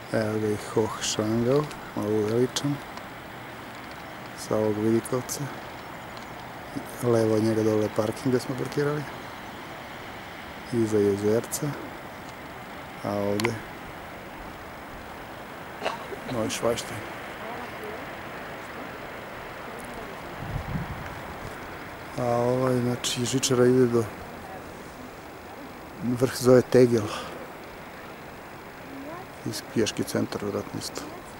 Evo ga i Hochschwangau, malo uveličan, sa ovog vidikovca. Levo od njega dole parking gde smo parkirali. Iza jezerca. A ovde Novi Švajštajn. A ovaj, znači, žičara ide do vrh zove Tegel. I skijaški centar, vjerojatno isto.